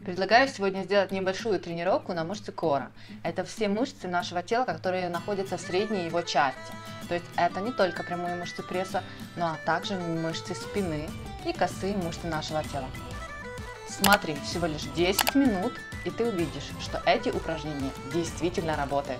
Предлагаю сегодня сделать небольшую тренировку на мышцы кора. Это все мышцы нашего тела, которые находятся в средней его части. То есть это не только прямые мышцы пресса, но также мышцы спины и косые мышцы нашего тела. Смотри, всего лишь 10 минут, и ты увидишь, что эти упражнения действительно работают.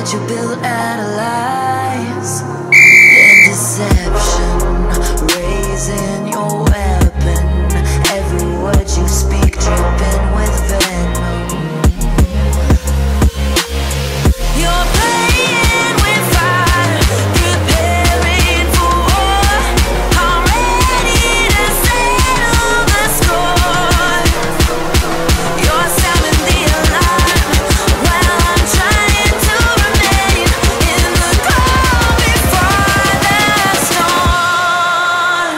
that you built out of lies and deception, raising your weapon. Every word you speak dripping with venom. You're playing with fire, preparing for war. I'm ready to settle the score. You're sounding the alarm while I'm trying to remain in the calm before the storm.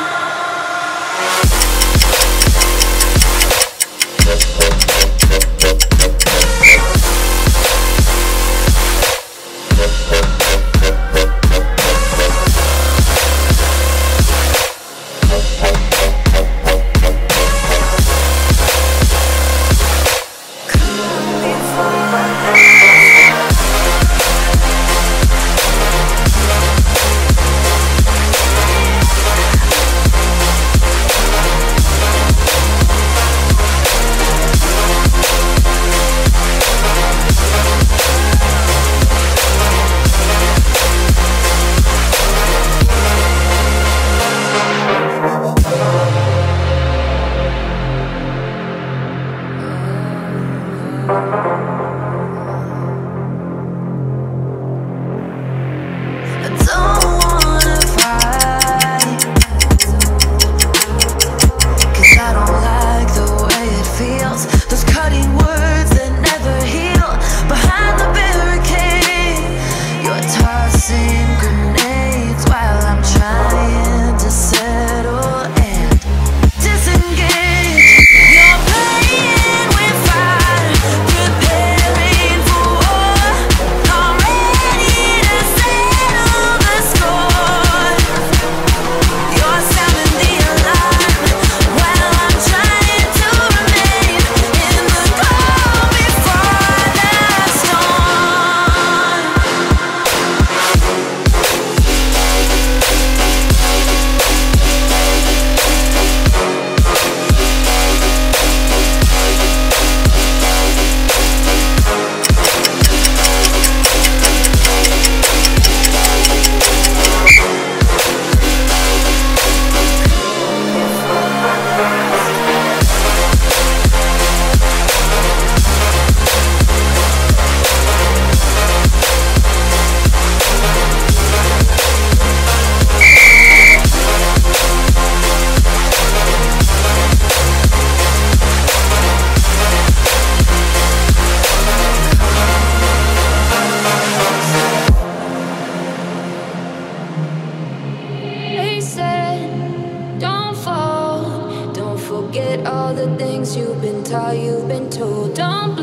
all the things you've been taught, you've been told. Don't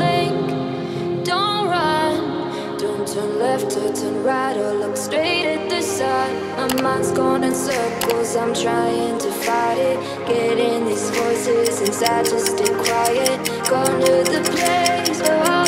blink, don't run, don't turn left or turn right or look straight at the sun. My mind's going in circles, I'm trying to fight it. Getting these voices inside to stay quiet. Going to the place where